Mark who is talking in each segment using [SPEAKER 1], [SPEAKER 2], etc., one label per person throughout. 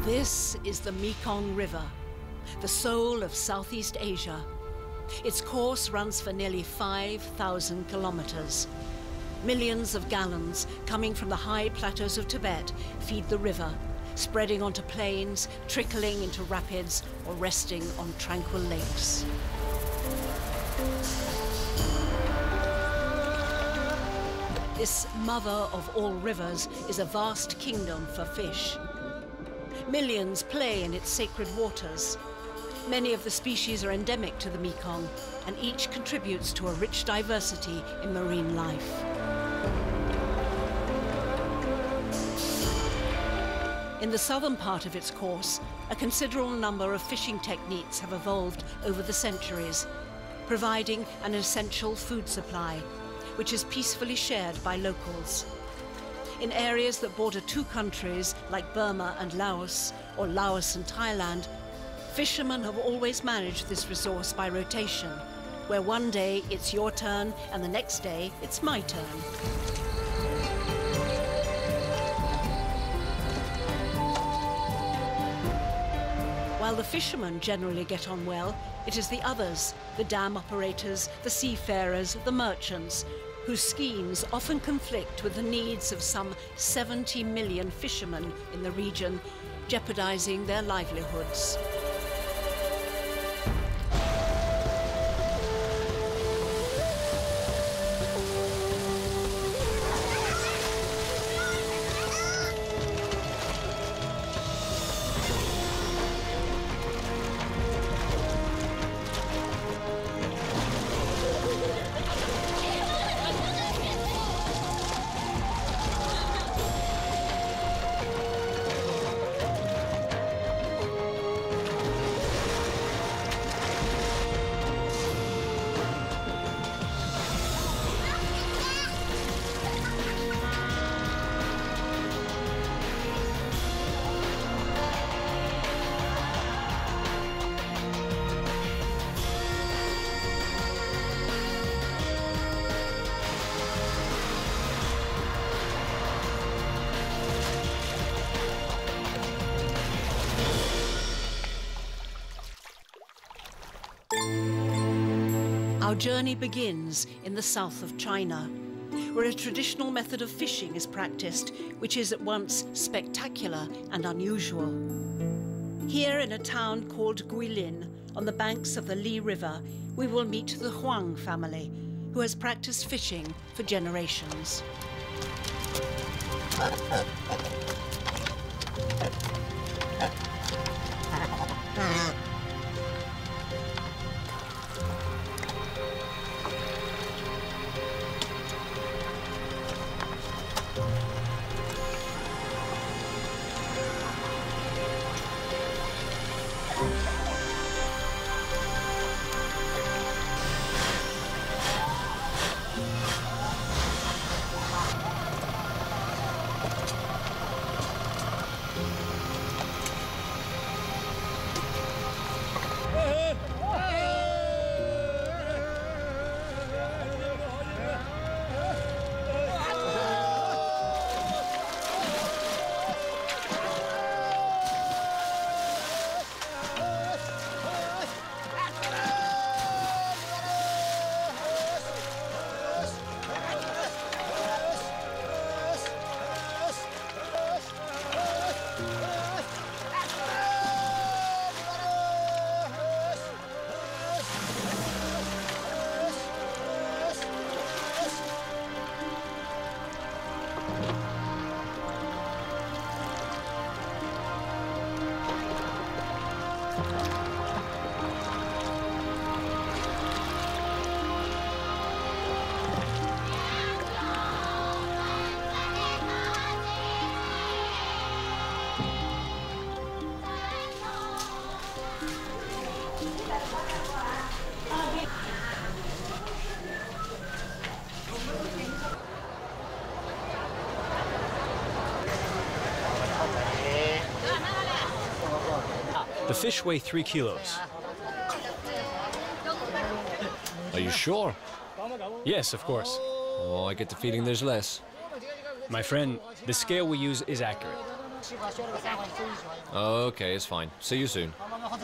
[SPEAKER 1] This is the Mekong River, the soul of Southeast Asia. Its course runs for nearly 5,000 kilometers. Millions of gallons coming from the high plateaus of Tibet feed the river, spreading onto plains, trickling into rapids, or resting on tranquil lakes. This mother of all rivers is a vast kingdom for fish. Millions play in its sacred waters. Many of the species are endemic to the Mekong, and each contributes to a rich diversity in marine life. In the southern part of its course, a considerable number of fishing techniques have evolved over the centuries, providing an essential food supply, which is peacefully shared by locals. In areas that border two countries like Burma and Laos, or Laos and Thailand, fishermen have always managed this resource by rotation, where one day it's your turn and the next day it's my turn. While the fishermen generally get on well, it is the others, the dam operators, the seafarers, the merchants, whose schemes often conflict with the needs of some 70 million fishermen in the region, jeopardizing their livelihoods. Our journey begins in the south of China, where a traditional method of fishing is practiced, which is at once spectacular and unusual. Here in a town called Guilin, on the banks of the Li River, we will meet the Huang family, who has practiced fishing for generations.
[SPEAKER 2] The fish weigh 3 kilos.
[SPEAKER 3] Are you sure?
[SPEAKER 2] Yes, of course.
[SPEAKER 3] Oh, I get the feeling there's less.
[SPEAKER 2] My friend, the scale we use is accurate.
[SPEAKER 3] Okay, it's fine. See you soon.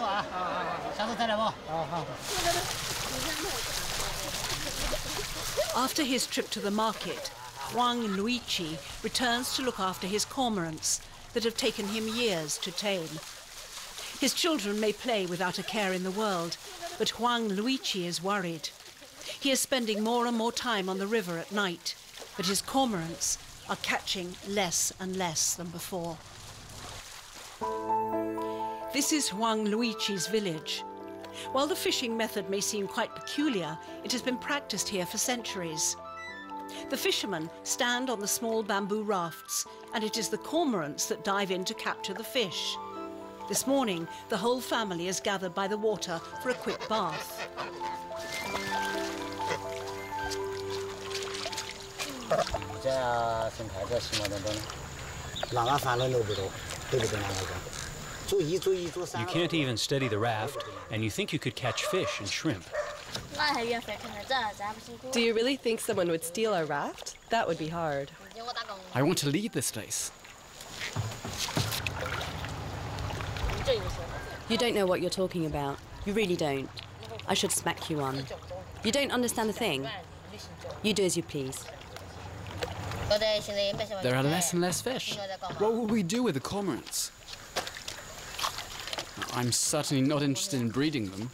[SPEAKER 1] After his trip to the market, Huang Luiqi returns to look after his cormorants that have taken him years to tame. His children may play without a care in the world, but Huang Luiqi is worried. He is spending more and more time on the river at night, but his cormorants are catching less and less than before. This is Huang Luiqi's village. While the fishing method may seem quite peculiar, it has been practiced here for centuries. The fishermen stand on the small bamboo rafts, and it is the cormorants that dive in to capture the fish. This morning, the whole family is gathered by the water for a quick bath.
[SPEAKER 2] You can't even steady the raft, and you think you could catch fish and shrimp.
[SPEAKER 4] Do you really think someone would steal our raft? That would be hard.
[SPEAKER 5] I want to leave this place.
[SPEAKER 6] You don't know what you're talking about. You really don't. I should smack you one. You don't understand a thing. You do as you please.
[SPEAKER 5] There are less and less fish. What will we do with the cormorants? I'm certainly not interested in breeding them.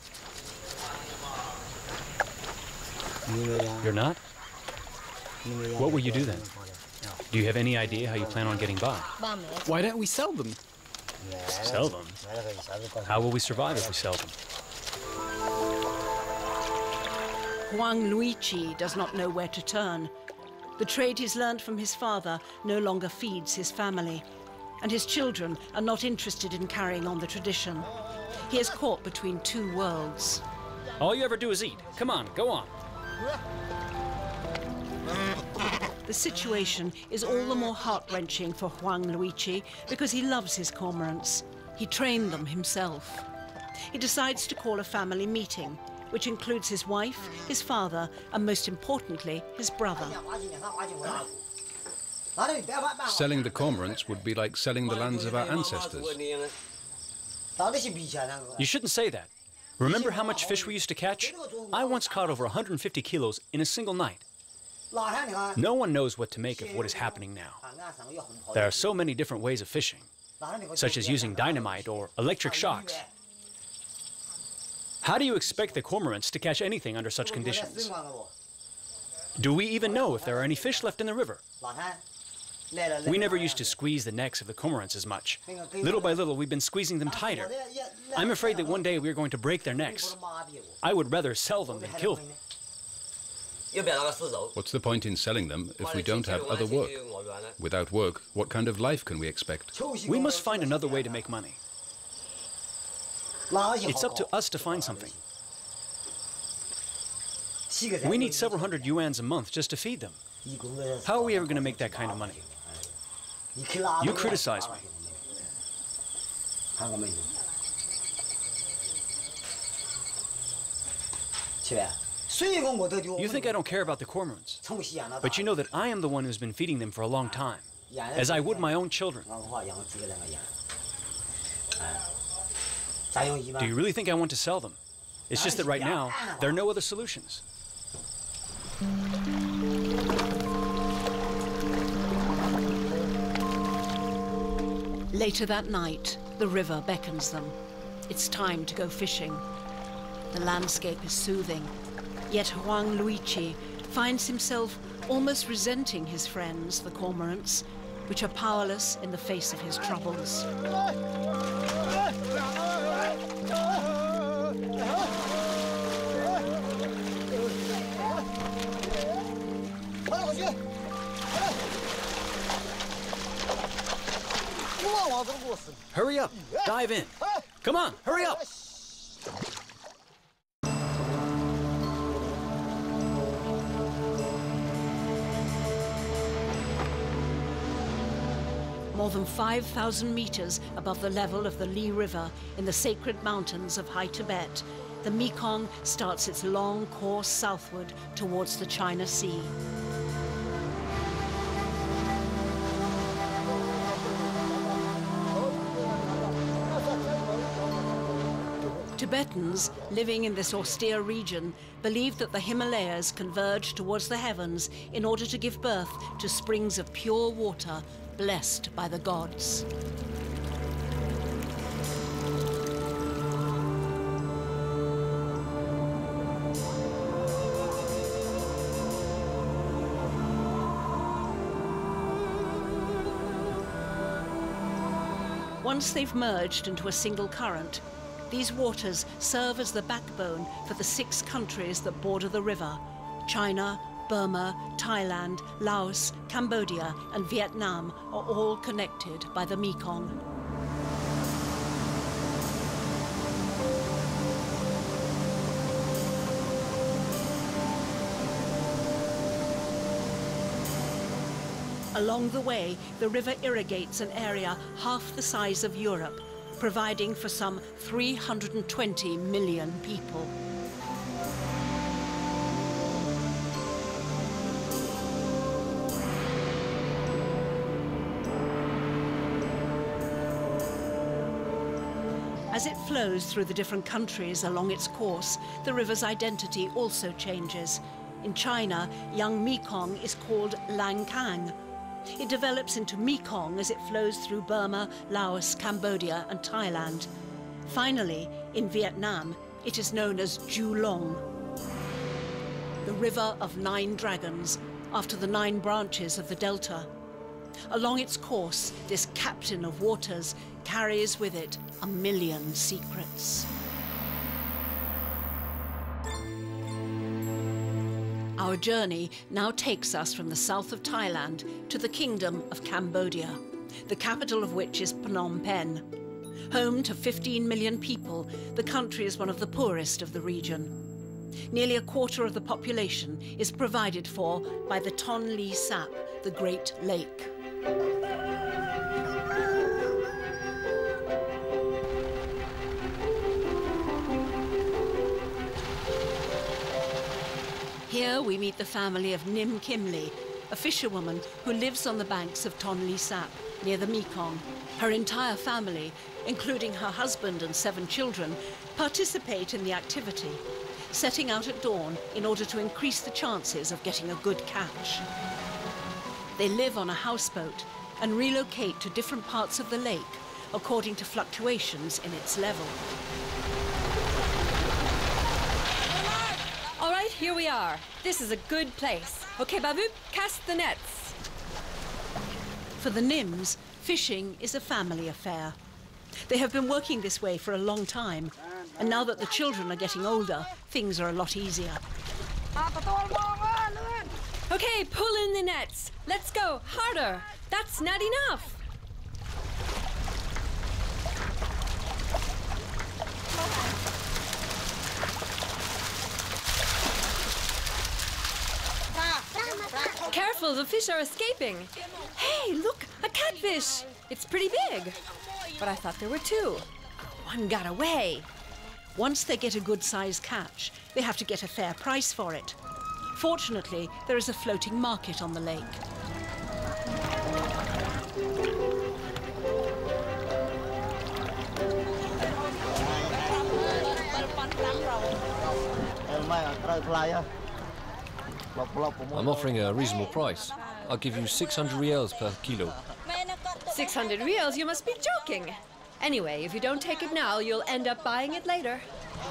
[SPEAKER 2] You're not? What will you do then? Do you have any idea how you plan on getting by?
[SPEAKER 5] Why don't we sell them?
[SPEAKER 2] Sell them? How will we survive if we sell them?
[SPEAKER 1] Huang Luiqi does not know where to turn. The trade he's learned from his father no longer feeds his family, and his children are not interested in carrying on the tradition. He is caught between two worlds.
[SPEAKER 2] All you ever do is eat. Come on, go on.
[SPEAKER 1] The situation is all the more heart-wrenching for Huang Luiqi because he loves his cormorants. He trained them himself. He decides to call a family meeting, which includes his wife, his father, and most importantly, his brother.
[SPEAKER 7] Selling the cormorants would be like selling the lands of our ancestors.
[SPEAKER 2] You shouldn't say that. Remember how much fish we used to catch? I once caught over 150 kilos in a single night. No one knows what to make of what is happening now. There are so many different ways of fishing, such as using dynamite or electric shocks. How do you expect the cormorants to catch anything under such conditions? Do we even know if there are any fish left in the river? We never used to squeeze the necks of the cormorants as much. Little by little, we've been squeezing them tighter. I'm afraid that one day we're going to break their necks. I would rather sell them than kill them.
[SPEAKER 7] What's the point in selling them if we don't have other work? Without work, what kind of life can we expect?
[SPEAKER 2] We must find another way to make money. It's up to us to find something. We need several hundred yuans a month just to feed them. How are we ever going to make that kind of money? You criticize me. You think I don't care about the cormorants, but you know that I am the one who's been feeding them for a long time, as I would my own children. Do you really think I want to sell them? It's just that right now, there are no other solutions.
[SPEAKER 1] Later that night, the river beckons them. It's time to go fishing. The landscape is soothing, yet Huang Luiqi finds himself almost resenting his friends, the cormorants, which are powerless in the face of his troubles.
[SPEAKER 2] Hurry up! Dive in! Come on, hurry up!
[SPEAKER 1] More than 5,000 meters above the level of the Li River in the sacred mountains of High Tibet, the Mekong starts its long course southward towards the China Sea. Tibetans living in this austere region believed that the Himalayas converge towards the heavens in order to give birth to springs of pure water blessed by the gods. Once they've merged into a single current, these waters serve as the backbone for the 6 countries that border the river: China, Burma, Thailand, Laos, Cambodia and Vietnam are all connected by the Mekong. Along the way, the river irrigates an area half the size of Europe, providing for some 320 million people. As it flows through the different countries along its course, the river's identity also changes. In China, young Mekong is called Langkang. It develops into Mekong as it flows through Burma, Laos, Cambodia and Thailand. Finally, in Vietnam, it is known as Julong, the River of 9 Dragons, after the 9 branches of the delta. Along its course, this captain of waters carries with it 1,000,000 secrets. Our journey now takes us from the south of Thailand to the Kingdom of Cambodia, the capital of which is Phnom Penh. Home to 15 million people, the country is one of the poorest of the region. Nearly a quarter of the population is provided for by the Tonle Sap, the Great Lake. Here we meet the family of Nim Kimli, a fisherwoman who lives on the banks of Tonle Sap, near the Mekong. Her entire family, including her husband and 7 children, participate in the activity, setting out at dawn in order to increase the chances of getting a good catch. They live on a houseboat and relocate to different parts of the lake according to fluctuations in its level.
[SPEAKER 4] All right, here we are. This is a good place. Okay, Babu, cast the nets.
[SPEAKER 1] For the Nims, fishing is a family affair. They have been working this way for a long time, and now that the children are getting older, things are a lot easier.
[SPEAKER 4] Okay, pull in the nets. Let's go, harder. That's not enough. Careful, the fish are escaping. Hey, look, a catfish. It's pretty big. But I thought there were 2. One got away.
[SPEAKER 1] Once they get a good-sized catch, they have to get a fair price for it. Fortunately, there is a floating market on the lake.
[SPEAKER 3] I'm offering a reasonable price. I'll give you 600 rials per kilo.
[SPEAKER 4] 600 reals? You must be joking. Anyway, if you don't take it now, you'll end up buying it later.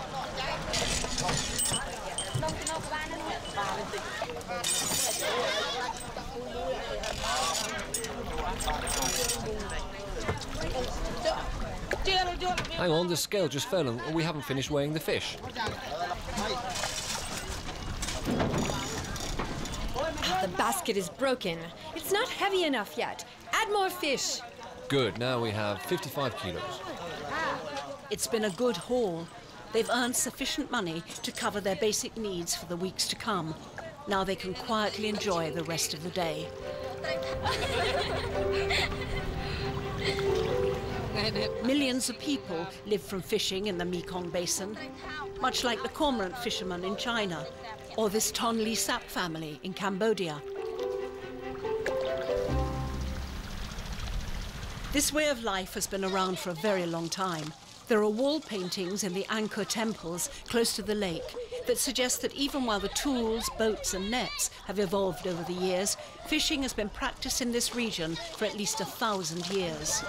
[SPEAKER 3] Hang on, the scale just fell and we haven't finished weighing the fish.
[SPEAKER 4] The basket is broken. It's not heavy enough yet. Add more fish.
[SPEAKER 3] Good, now we have 55 kilos.
[SPEAKER 1] It's been a good haul. They've earned sufficient money to cover their basic needs for the weeks to come. Now they can quietly enjoy the rest of the day. Millions of people live from fishing in the Mekong Basin, much like the cormorant fishermen in China, or this Tonle Sap family in Cambodia. This way of life has been around for a very long time. There are wall paintings in the Angkor temples close to the lake that suggest that even while the tools, boats and nets have evolved over the years, fishing has been practiced in this region for at least 1,000 years.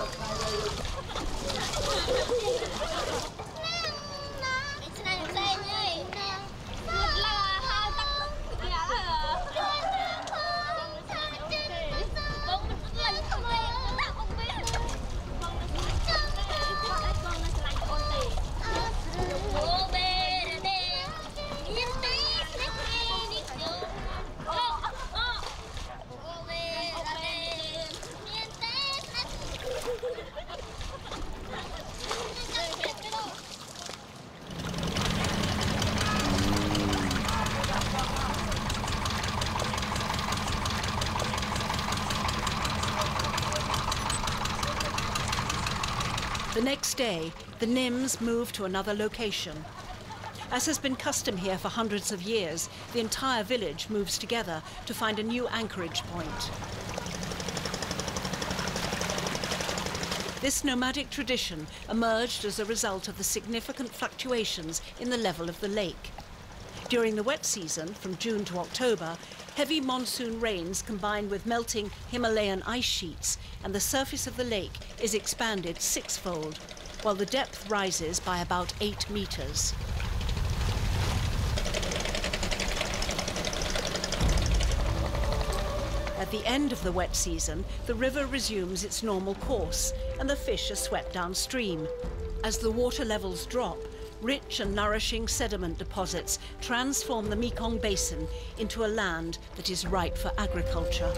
[SPEAKER 1] The next day, the Nims move to another location. As has been custom here for hundreds of years, the entire village moves together to find a new anchorage point. This nomadic tradition emerged as a result of the significant fluctuations in the level of the lake. During the wet season, from June to October, heavy monsoon rains combine with melting Himalayan ice sheets, and the surface of the lake is expanded sixfold, while the depth rises by about 8 meters. At the end of the wet season, the river resumes its normal course, and the fish are swept downstream. As the water levels drop, rich and nourishing sediment deposits transform the Mekong Basin into a land that is ripe for agriculture.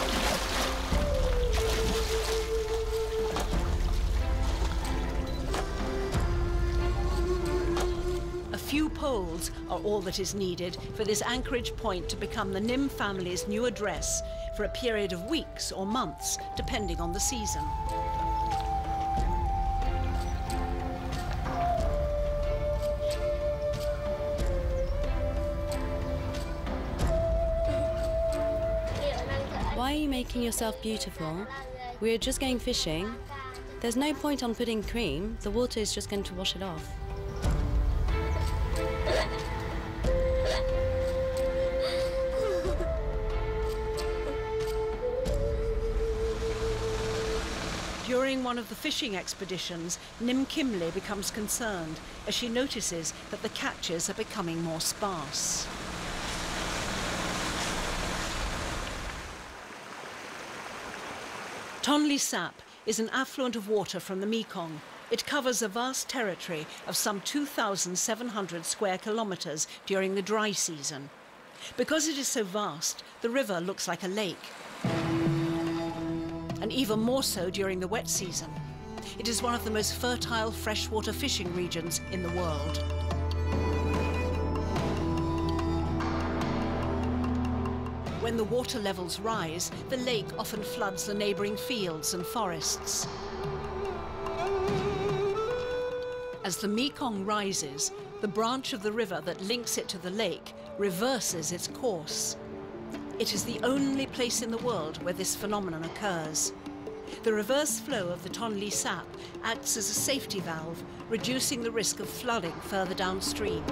[SPEAKER 1] A few poles are all that is needed for this anchorage point to become the Nim family's new address for a period of weeks or months, depending on the season.
[SPEAKER 6] Why are you making yourself beautiful? We're just going fishing. There's no point on putting cream. The water is just going to wash it off.
[SPEAKER 1] During one of the fishing expeditions, Nim Kimle becomes concerned as she notices that the catches are becoming more sparse. Tonle Sap is an affluent of water from the Mekong. It covers a vast territory of some 2,700 square kilometers during the dry season. Because it is so vast, the river looks like a lake. And even more so during the wet season. It is one of the most fertile freshwater fishing regions in the world. When the water levels rise, the lake often floods the neighboring fields and forests. As the Mekong rises, the branch of the river that links it to the lake reverses its course. It is the only place in the world where this phenomenon occurs. The reverse flow of the Tonle Sap acts as a safety valve, reducing the risk of flooding further downstream.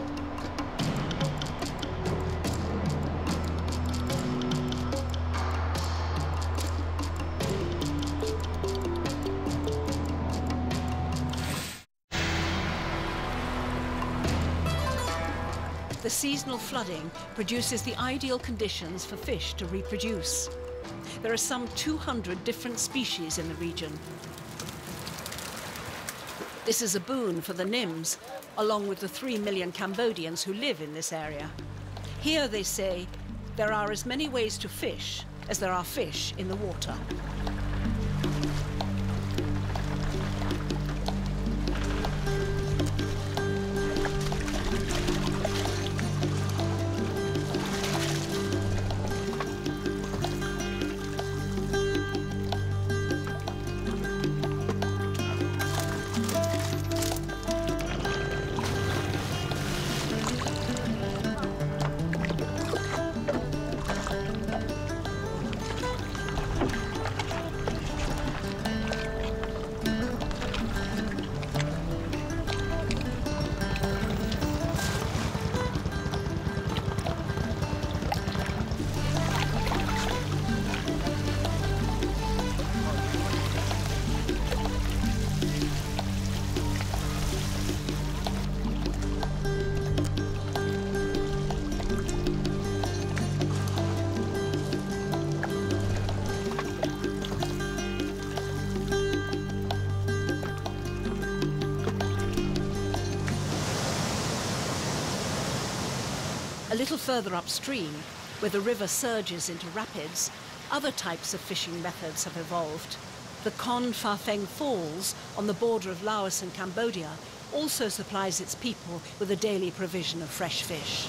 [SPEAKER 1] The seasonal flooding produces the ideal conditions for fish to reproduce. There are some 200 different species in the region. This is a boon for the Nims, along with the 3 million Cambodians who live in this area. Here, they say, there are as many ways to fish as there are fish in the water. A little further upstream, where the river surges into rapids, other types of fishing methods have evolved. The Con Pha Pheng Falls, on the border of Laos and Cambodia, also supplies its people with a daily provision of fresh fish.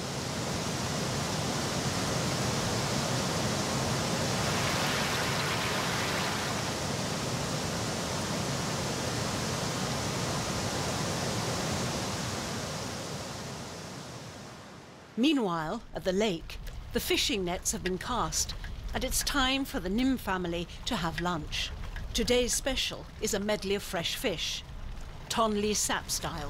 [SPEAKER 1] Meanwhile, at the lake, the fishing nets have been cast, and it's time for the Nim family to have lunch. Today's special is a medley of fresh fish, Ton Lee Sap style.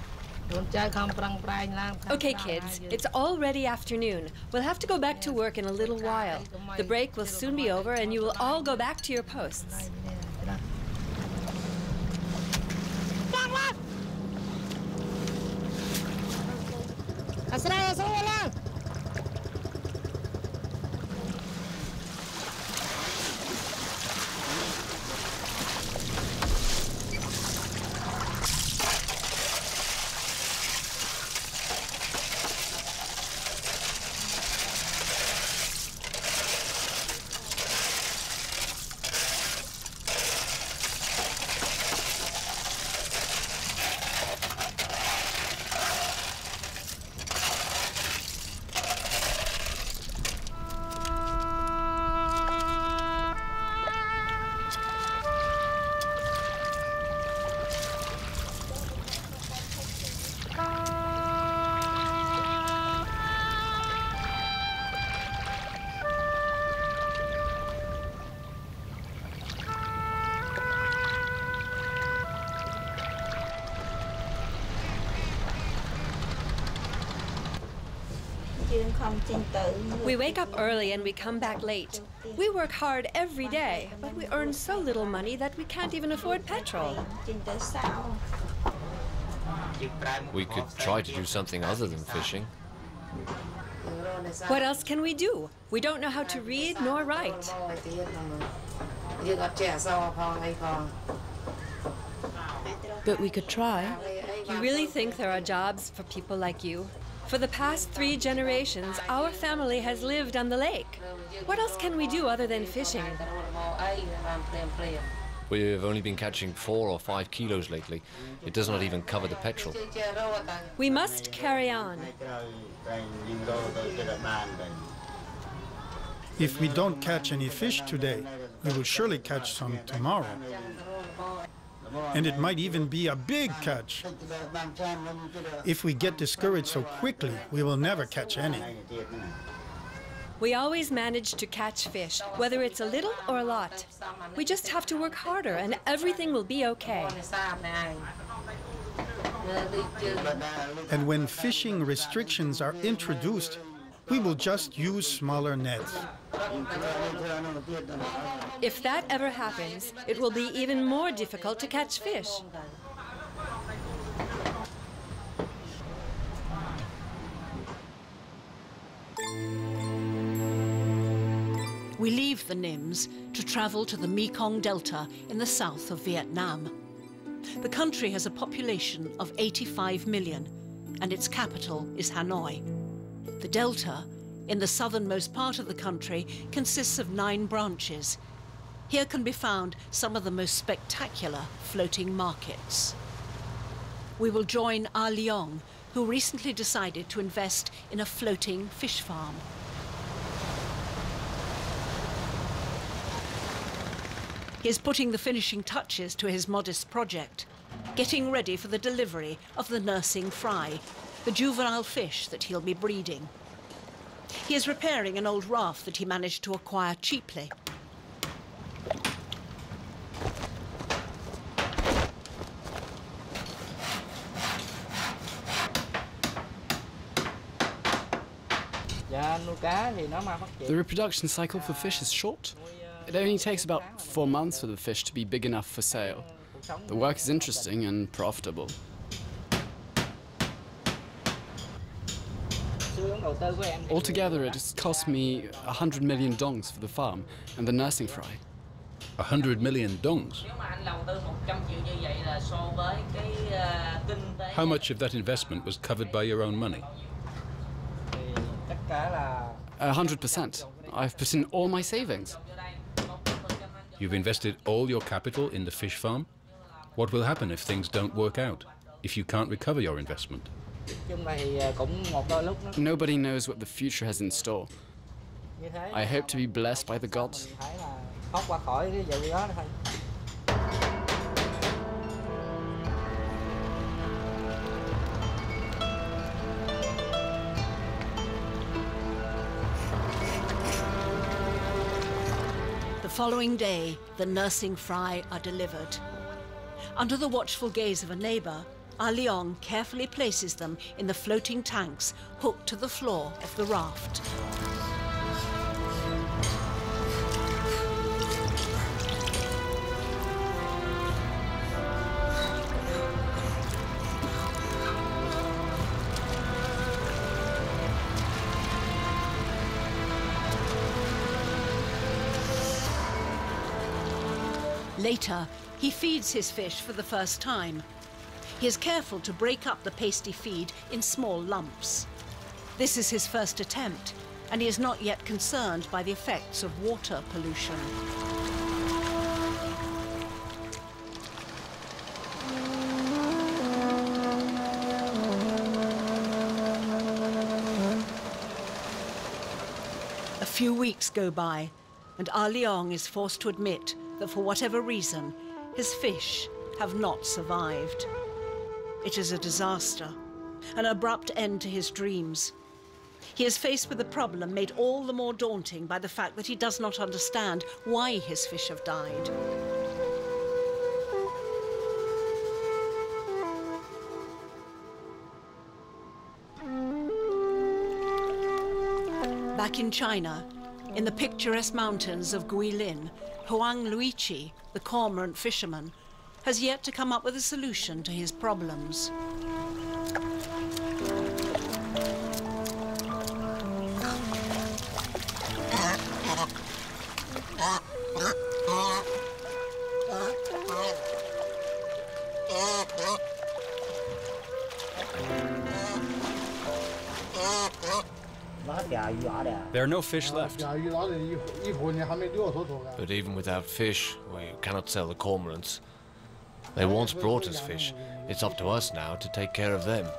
[SPEAKER 4] Okay, kids, it's already afternoon. We'll have to go back to work in a little while. The break will soon be over, and you will all go back to your posts. We wake up early and we come back late. We work hard every day, but we earn so little money that we can't even afford petrol.
[SPEAKER 3] We could try to do something other than fishing.
[SPEAKER 4] What else can we do? We don't know how to read nor write.
[SPEAKER 6] But we could try.
[SPEAKER 4] You really think there are jobs for people like you? For the past 3 generations, our family has lived on the lake. What else can we do other than fishing?
[SPEAKER 3] We've only been catching 4 or 5 kilos lately. It does not even cover the petrol.
[SPEAKER 4] We must carry on.
[SPEAKER 8] If we don't catch any fish today, we will surely catch some tomorrow. And it might even be a big catch. If we get discouraged so quickly, we will never catch any.
[SPEAKER 4] We always manage to catch fish, whether it's a little or a lot. We just have to work harder and everything will be okay.
[SPEAKER 8] And when fishing restrictions are introduced, we will just use smaller nets.
[SPEAKER 4] If that ever happens, it will be even more difficult to catch fish.
[SPEAKER 1] We leave the Nims to travel to the Mekong Delta in the south of Vietnam. The country has a population of 85 million, and its capital is Hanoi. The delta, in the southernmost part of the country, consists of 9 branches. Here can be found some of the most spectacular floating markets. We will join Ah Leong, who recently decided to invest in a floating fish farm. He is putting the finishing touches to his modest project, getting ready for the delivery of the nursing fry, the juvenile fish that he'll be breeding. He is repairing an old raft that he managed to acquire cheaply.
[SPEAKER 5] The reproduction cycle for fish is short. It only takes about 4 months for the fish to be big enough for sale. The work is interesting and profitable. Altogether, it has cost me 100 million dongs for the farm and the nursing fry.
[SPEAKER 7] 100 million dongs? How much of that investment was covered by your own money?
[SPEAKER 5] 100%. I've put in all my savings.
[SPEAKER 7] You've invested all your capital in the fish farm? What will happen if things don't work out? If you can't recover your investment?
[SPEAKER 5] Nobody knows what the future has in store. I hope to be blessed by the gods.
[SPEAKER 1] The following day, the nursing fry are delivered. Under the watchful gaze of a neighbour, Ah Leong carefully places them in the floating tanks hooked to the floor of the raft. Later, he feeds his fish for the first time. He is careful to break up the pasty feed in small lumps. This is his first attempt, and he is not yet concerned by the effects of water pollution. A few weeks go by, and Ah Leong is forced to admit that for whatever reason, his fish have not survived. It is a disaster, an abrupt end to his dreams. He is faced with a problem made all the more daunting by the fact that he does not understand why his fish have died. Back in China, in the picturesque mountains of Guilin, Huang Luichi, the cormorant fisherman, has yet to come up with a solution to his problems.
[SPEAKER 2] There are no fish left.
[SPEAKER 3] But even without fish, we cannot sell the cormorants. They once brought us fish. It's up to us now to take care of them.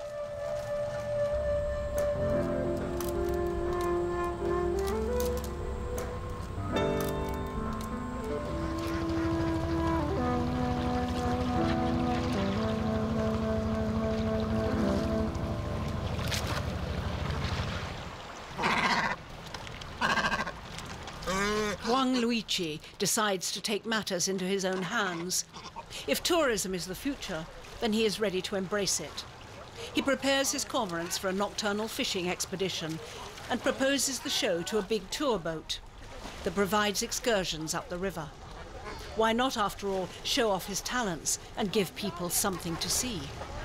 [SPEAKER 1] Huang Luichi decides to take matters into his own hands. If tourism is the future, then he is ready to embrace it. He prepares his cormorants for a nocturnal fishing expedition and proposes the show to a big tour boat that provides excursions up the river. Why not, after all, show off his talents and give people something to see?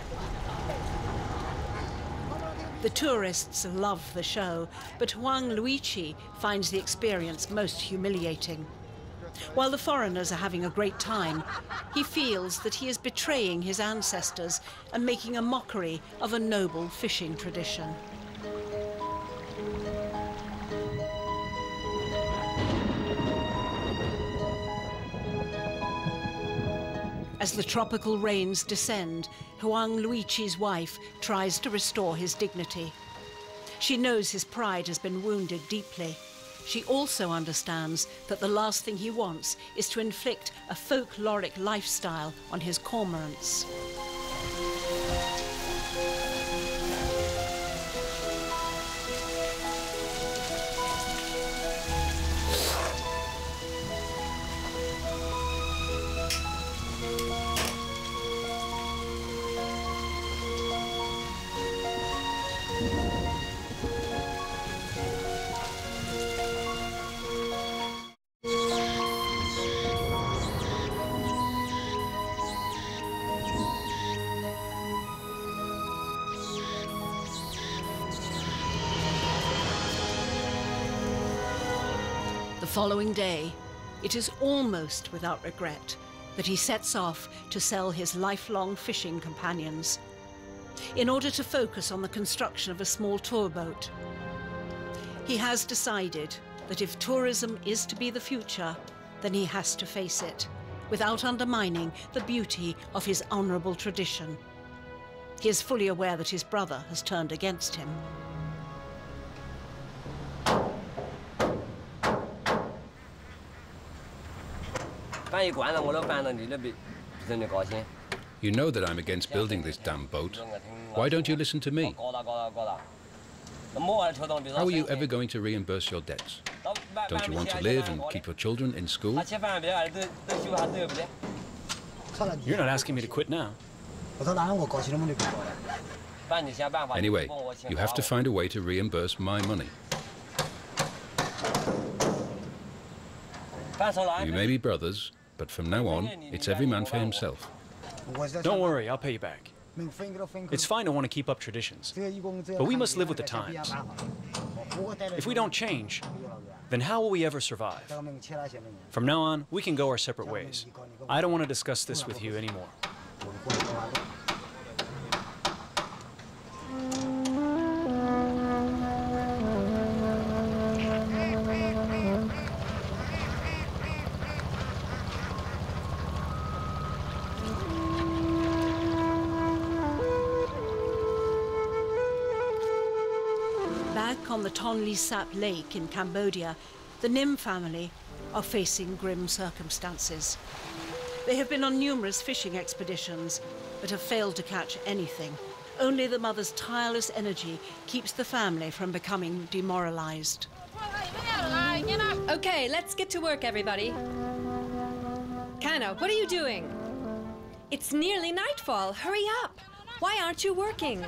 [SPEAKER 1] The tourists love the show, but Huang Luichi finds the experience most humiliating. While the foreigners are having a great time, he feels that he is betraying his ancestors and making a mockery of a noble fishing tradition. As the tropical rains descend, Huang Luichi's wife tries to restore his dignity. She knows his pride has been wounded deeply. She also understands that the last thing he wants is to inflict a folkloric lifestyle on his cormorants. The following day, it is almost without regret that he sets off to sell his lifelong fishing companions in order to focus on the construction of a small tour boat. He has decided that if tourism is to be the future, then he has to face it, without undermining the beauty of his honourable tradition. He is fully aware that his brother has turned against him.
[SPEAKER 7] You know that I'm against building this damn boat. Why don't you listen to me? How are you ever going to reimburse your debts? Don't you want to live and keep your children in school?
[SPEAKER 2] You're not asking me to quit now.
[SPEAKER 7] Anyway, you have to find a way to reimburse my money. You may be brothers, but from now on, it's every man for himself.
[SPEAKER 2] Don't worry, I'll pay you back. It's fine to want to keep up traditions, but we must live with the times. If we don't change, then how will we ever survive? From now on, we can go our separate ways. I don't want to discuss this with you anymore.
[SPEAKER 1] Back on the Tonle Sap Lake in Cambodia, the Nim family are facing grim circumstances. They have been on numerous fishing expeditions, but have failed to catch anything. Only the mother's tireless energy keeps the family from becoming demoralized.
[SPEAKER 4] Okay, let's get to work, everybody. Kana, what are you doing? It's nearly nightfall. Hurry up. Why aren't you working?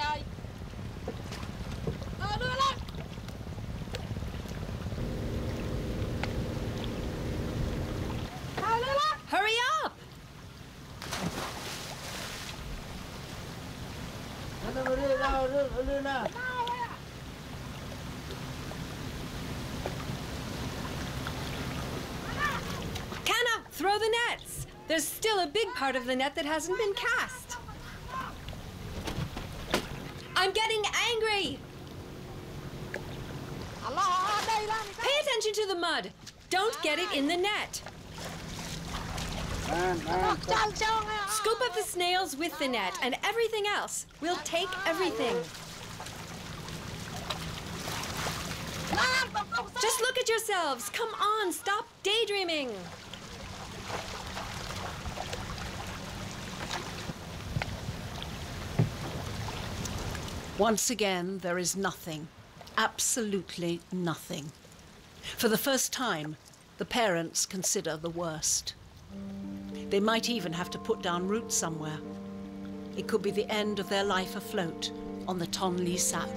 [SPEAKER 4] Hurry up! Kana, throw the nets. There's still a big part of the net that hasn't been cast. I'm getting angry. Pay attention to the mud. Don't get it in the net. Scoop up the snails with the net and everything else. We'll take everything. Just look at yourselves. Come on, stop daydreaming.
[SPEAKER 1] Once again, there is nothing. Absolutely nothing. For the first time, the parents consider the worst. They might even have to put down roots somewhere. It could be the end of their life afloat on the Tonle Sap.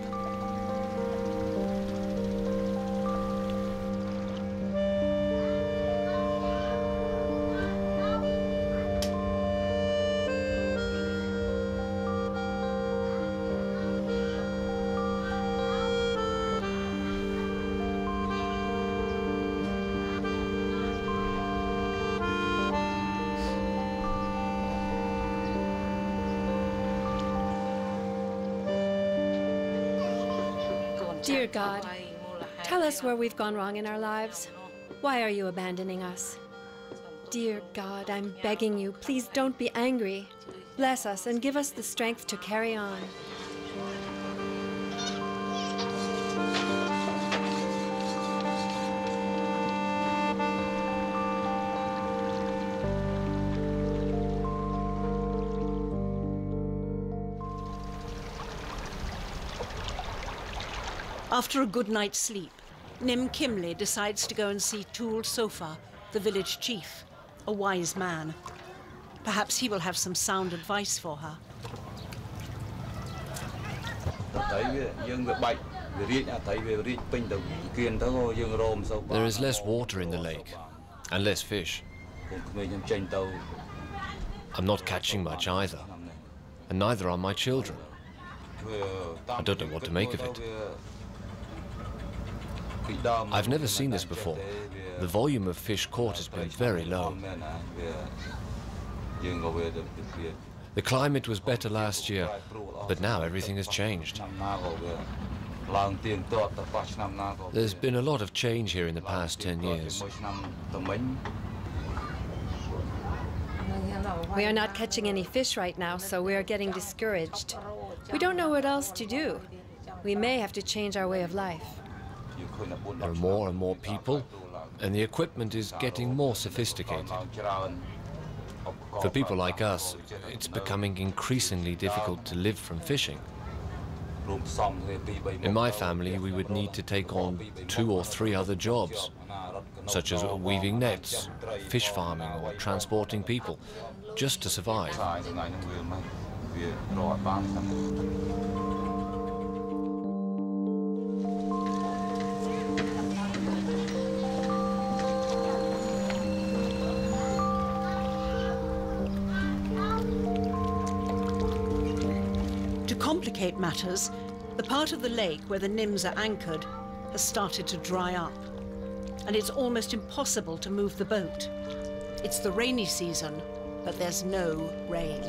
[SPEAKER 4] Dear God, tell us where we've gone wrong in our lives. Why are you abandoning us? Dear God, I'm begging you, please don't be angry. Bless us and give us the strength to carry on.
[SPEAKER 1] After a good night's sleep, Nim Kimley decides to go and see Tool Sofa, the village chief, a wise man. Perhaps he will have some sound advice for her.
[SPEAKER 3] There is less water in the lake, and less fish. I'm not catching much either, and neither are my children. I don't know what to make of it. I've never seen this before. The volume of fish caught has been very low. The climate was better last year, but now everything has changed. There's been a lot of change here in the past 10 years.
[SPEAKER 4] We are not catching any fish right now, so we are getting discouraged. We don't know what else to do. We may have to change our way of life.
[SPEAKER 3] There are more and more people, and the equipment is getting more sophisticated. For people like us, it's becoming increasingly difficult to live from fishing. In my family, we would need to take on 2 or 3 other jobs, such as weaving nets, fish farming, or transporting people, just to survive.
[SPEAKER 1] To complicate matters, the part of the lake where the nymphs are anchored has started to dry up, and it's almost impossible to move the boat. It's the rainy season, but there's no rain.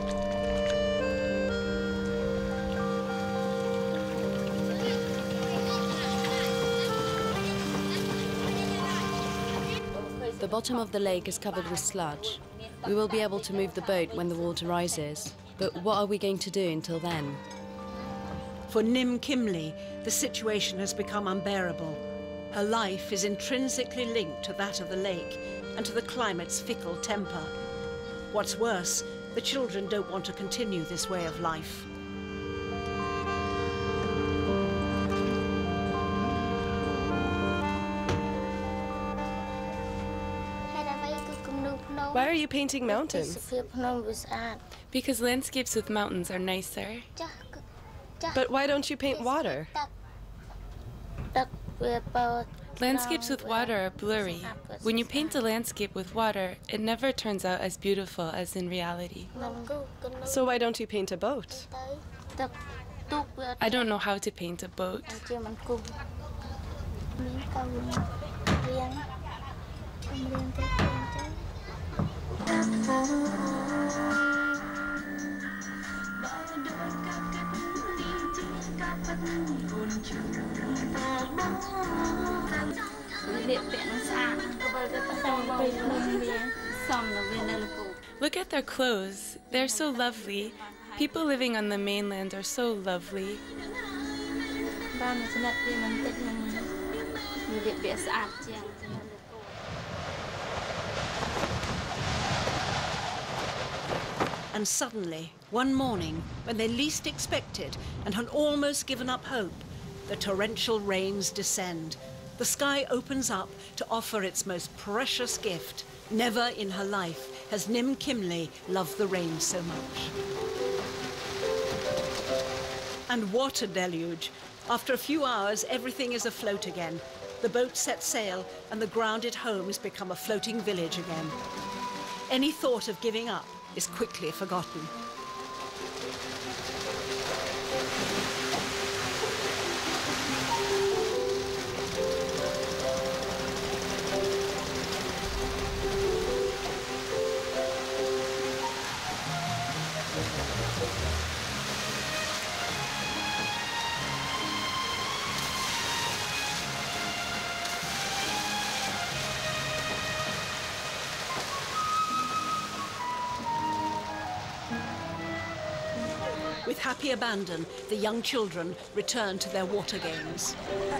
[SPEAKER 6] The bottom of the lake is covered with sludge. We will be able to move the boat when the water rises. But what are we going to do until then?
[SPEAKER 1] For Nim Kimley, the situation has become unbearable. Her life is intrinsically linked to that of the lake and to the climate's fickle temper. What's worse, the children don't want to continue this way of life.
[SPEAKER 9] Why are you painting mountains?
[SPEAKER 10] Because landscapes with mountains are nicer.
[SPEAKER 9] But why don't you paint water?
[SPEAKER 10] Landscapes with water are blurry. When you paint a landscape with water, it never turns out as beautiful as in reality.
[SPEAKER 9] So why don't you paint a boat?
[SPEAKER 10] I don't know how to paint a boat. Look at their clothes. They're so lovely. People living on the mainland are so lovely.
[SPEAKER 1] And suddenly, one morning, when they least expected and had almost given up hope, the torrential rains descend. The sky opens up to offer its most precious gift. Never in her life has Nim Kimley loved the rain so much. And what a deluge! After a few hours, everything is afloat again. The boat sets sail and the grounded homes become a floating village again. Any thought of giving up is quickly forgotten. With happy abandon, the young children return to their water games.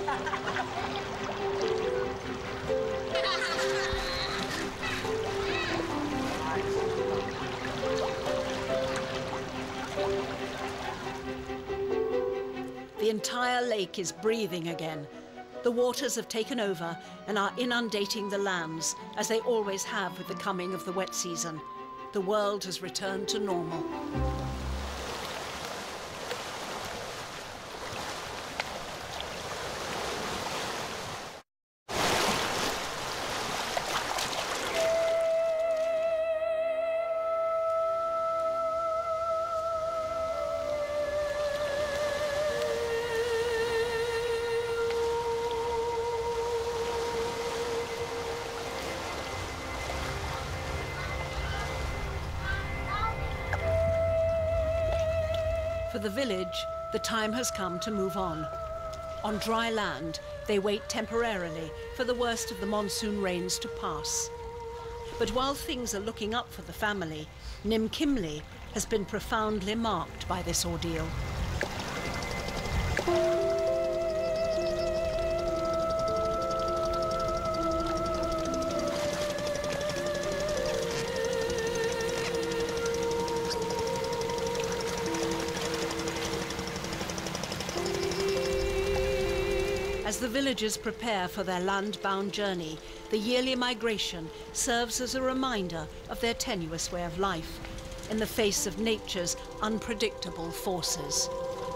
[SPEAKER 1] The entire lake is breathing again. The waters have taken over and are inundating the lands, as they always have with the coming of the wet season. The world has returned to normal. For the village, the time has come to move on. On dry land, they wait temporarily for the worst of the monsoon rains to pass. But while things are looking up for the family, Nim Kimley has been profoundly marked by this ordeal. As the villagers prepare for their land-bound journey, the yearly migration serves as a reminder of their tenuous way of life in the face of nature's unpredictable forces.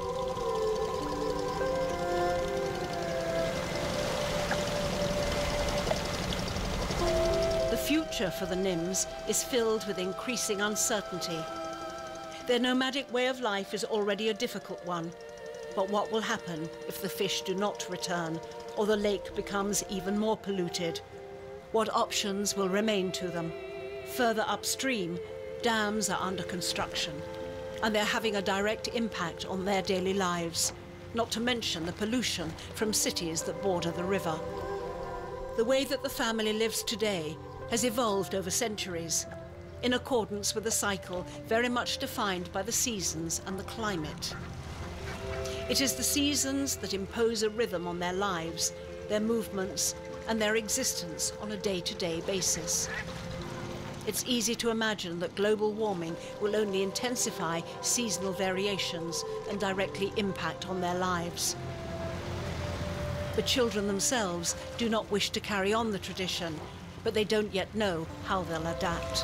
[SPEAKER 1] The future for the Nims is filled with increasing uncertainty. Their nomadic way of life is already a difficult one. But what will happen if the fish do not return, or the lake becomes even more polluted? What options will remain to them? Further upstream, dams are under construction, and they're having a direct impact on their daily lives, not to mention the pollution from cities that border the river. The way that the family lives today has evolved over centuries, in accordance with a cycle very much defined by the seasons and the climate. It is the seasons that impose a rhythm on their lives, their movements, and their existence on a day-to-day basis. It's easy to imagine that global warming will only intensify seasonal variations and directly impact on their lives. The children themselves do not wish to carry on the tradition, but they don't yet know how they'll adapt.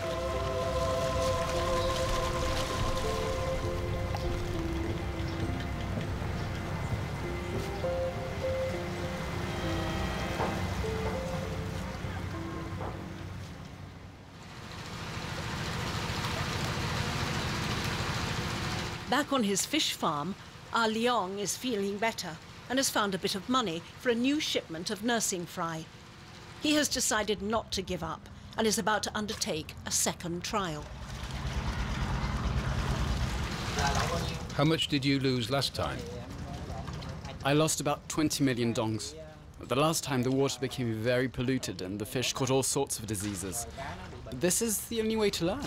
[SPEAKER 1] Back on his fish farm, Ah Leong is feeling better and has found a bit of money for a new shipment of nursing fry. He has decided not to give up and is about to undertake a second trial.
[SPEAKER 7] How much did you lose last time?
[SPEAKER 5] I lost about 20 million dongs. The last time the water became very polluted and the fish caught all sorts of diseases. This is the only way to learn.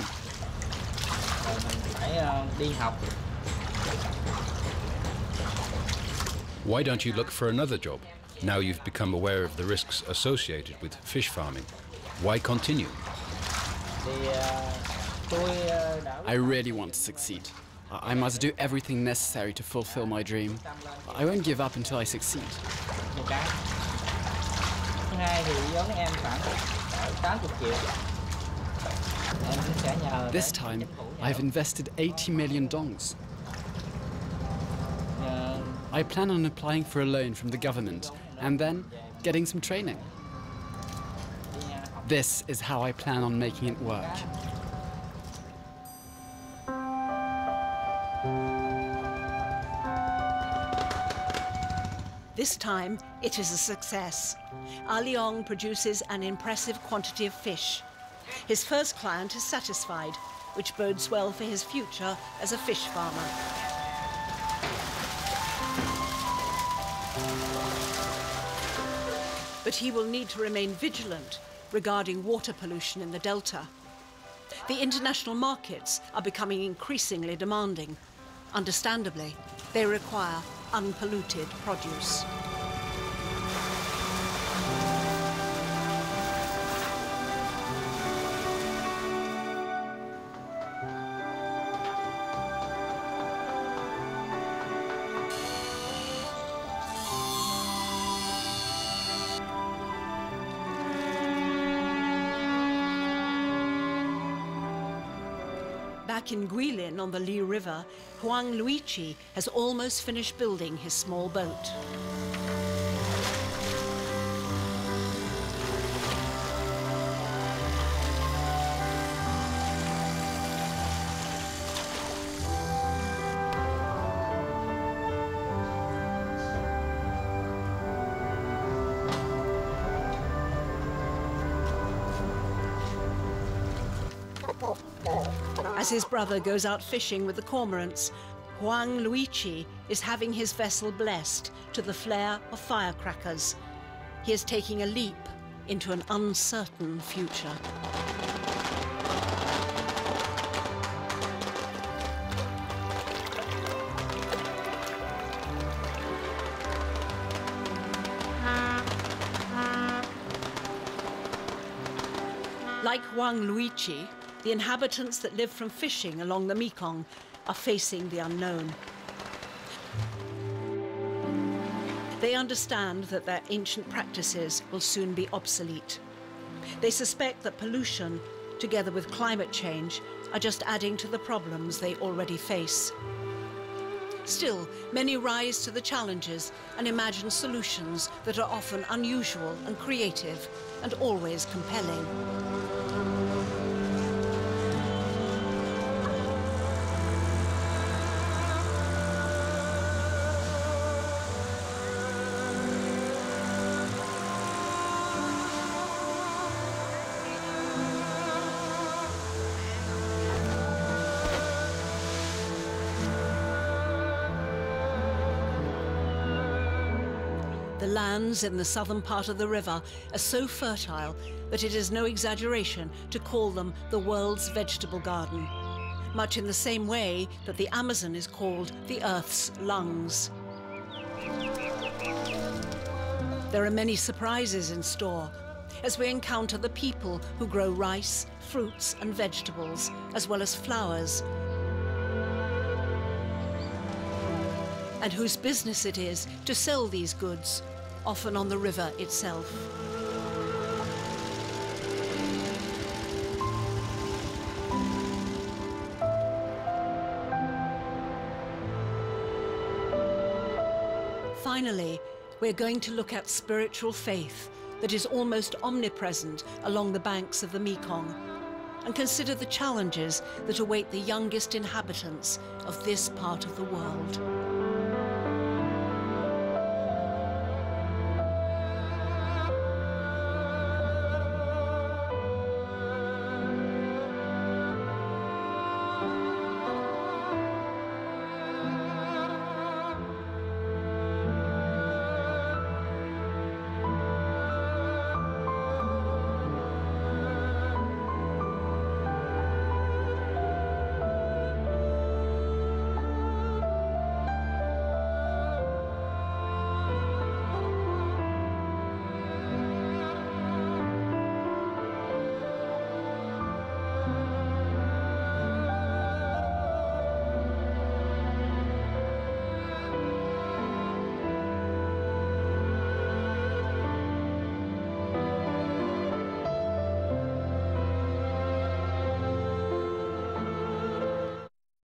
[SPEAKER 7] Why don't you look for another job? Now you've become aware of the risks associated with fish farming. Why continue?
[SPEAKER 5] I really want to succeed. I must do everything necessary to fulfill my dream. I won't give up until I succeed. This time, I've invested 80 million dongs. I plan on applying for a loan from the government and then getting some training. This is how I plan on making it work.
[SPEAKER 1] This time, it is a success. Ah Leong produces an impressive quantity of fish. His first client is satisfied, which bodes well for his future as a fish farmer. But he will need to remain vigilant regarding water pollution in the delta. The international markets are becoming increasingly demanding. Understandably, they require unpolluted produce. Back in Guilin on the Li River, Huang Luichi has almost finished building his small boat. As his brother goes out fishing with the cormorants, Huang Luichi is having his vessel blessed to the flare of firecrackers. He is taking a leap into an uncertain future. Like Huang Luichi, the inhabitants that live from fishing along the Mekong are facing the unknown. They understand that their ancient practices will soon be obsolete. They suspect that pollution, together with climate change, are just adding to the problems they already face. Still, many rise to the challenges and imagine solutions that are often unusual and creative and always compelling. The lands in the southern part of the river are so fertile that it is no exaggeration to call them the world's vegetable garden, much in the same way that the Amazon is called the Earth's lungs. There are many surprises in store as we encounter the people who grow rice, fruits and vegetables, as well as flowers, and whose business it is to sell these goods, often on the river itself. Finally, we're going to look at spiritual faith that is almost omnipresent along the banks of the Mekong, and consider the challenges that await the youngest inhabitants of this part of the world.